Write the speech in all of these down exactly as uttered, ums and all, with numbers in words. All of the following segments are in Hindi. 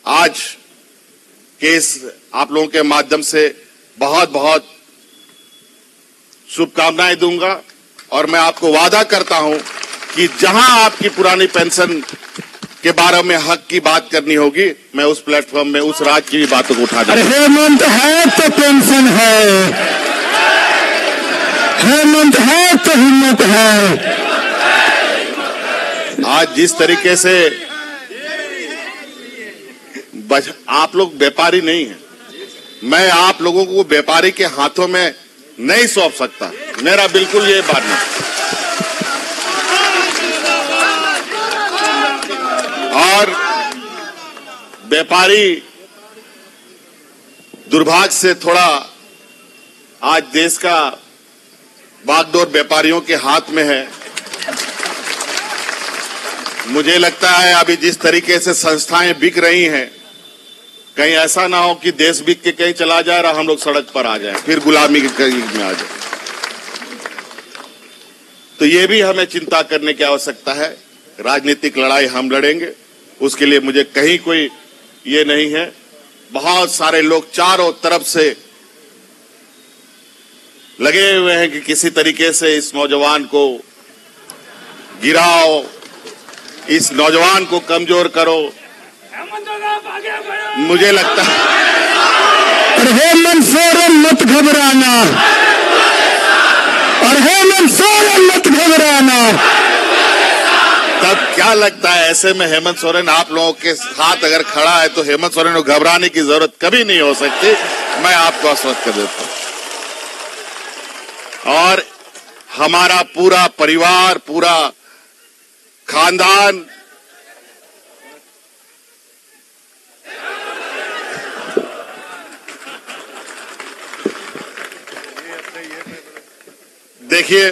आज के इस आप लोगों के माध्यम से बहुत बहुत शुभकामनाएं दूंगा और मैं आपको वादा करता हूं कि जहां आपकी पुरानी पेंशन के बारे में हक की बात करनी होगी, मैं उस प्लेटफॉर्म में उस राज्य की बातों को उठा दूंगा। हेमंत है तो पेंशन है, हेमंत है तो हिम्मत है। आज जिस तरीके से आप लोग व्यापारी नहीं हैं, मैं आप लोगों को व्यापारी के हाथों में नहीं सौंप सकता, मेरा बिल्कुल ये बात नहीं। और व्यापारी दुर्भाग्य से थोड़ा आज देश का बागडोर व्यापारियों के हाथ में है। मुझे लगता है अभी जिस तरीके से संस्थाएं बिक रही हैं, कहीं ऐसा ना हो कि देश बिक के कहीं चला जाए और हम लोग सड़क पर आ जाएं, फिर गुलामी के करीब में आ जाए। तो ये भी हमें चिंता करने की आवश्यकता है। राजनीतिक लड़ाई हम लड़ेंगे, उसके लिए मुझे कहीं कोई ये नहीं है। बहुत सारे लोग चारों तरफ से लगे हुए हैं कि किसी तरीके से इस नौजवान को गिराओ, इस नौजवान को कमजोर करो। मुझे लगता है हेमंत सोरेन मत घबराना, और हेमंत सोरेन मत घबराना। तब क्या लगता है, ऐसे में हेमंत सोरेन आप लोगों के साथ अगर खड़ा है तो हेमंत सोरेन को घबराने की जरूरत कभी नहीं हो सकती, मैं आपको आश्वस्त कर देता हूं। और हमारा पूरा परिवार, पूरा खानदान देखिए,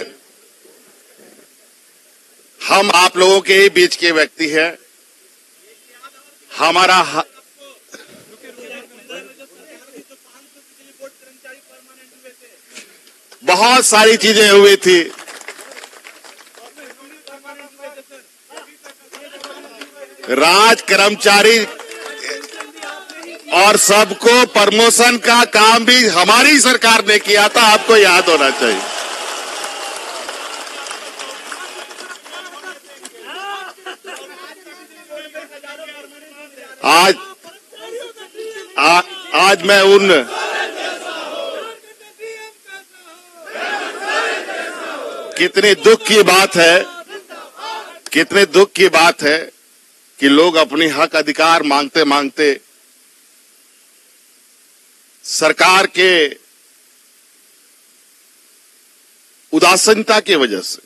हम आप लोगों के ही बीच के व्यक्ति हैं। हमारा ह... बहुत सारी चीजें हुई थी। राज कर्मचारी और सबको प्रमोशन का काम भी हमारी सरकार ने किया था, आपको याद होना चाहिए। आज आ, आज मैं उन कितने दुख की बात है, कितने दुख की बात है कि लोग अपनी हक अधिकार मांगते मांगते सरकार के उदासीनता की वजह से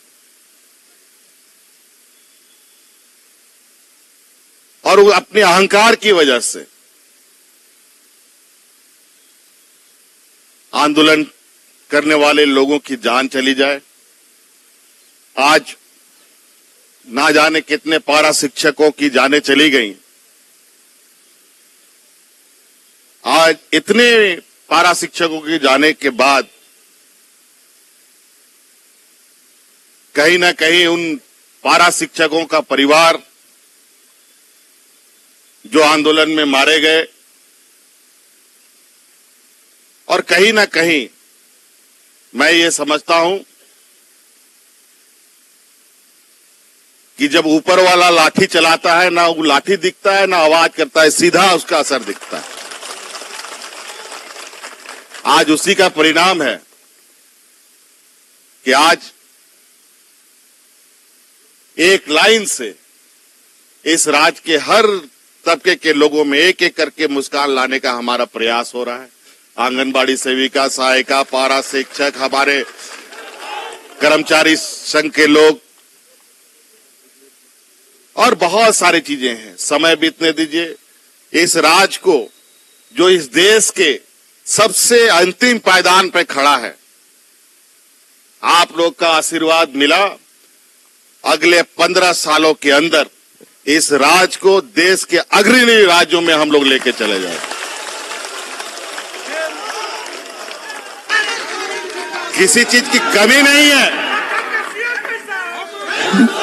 और अपने अहंकार की वजह से आंदोलन करने वाले लोगों की जान चली जाए। आज ना जाने कितने पारा शिक्षकों की जानें चली गई। आज इतने पारा शिक्षकों की जाने के बाद कहीं ना कहीं उन पारा शिक्षकों का परिवार जो आंदोलन में मारे गए, और कहीं ना कहीं मैं ये समझता हूं कि जब ऊपर वाला लाठी चलाता है, ना वो लाठी दिखता है ना आवाज करता है, सीधा उसका असर दिखता है। आज उसी का परिणाम है कि आज एक लाइन से इस राज्य के हर तबके के लोगों में एक एक करके मुस्कान लाने का हमारा प्रयास हो रहा है। आंगनबाड़ी सेविका, सहायिका, पारा शिक्षक, हमारे कर्मचारी संघ के लोग और बहुत सारी चीजें हैं। समय बीतने दीजिए। इस राज्य को जो इस देश के सबसे अंतिम पायदान पर खड़ा है, आप लोग का आशीर्वाद मिला, अगले पंद्रह सालों के अंदर इस राज्य को देश के अग्रणी राज्यों में हम लोग लेके चले जाए। किसी चीज की कमी नहीं है।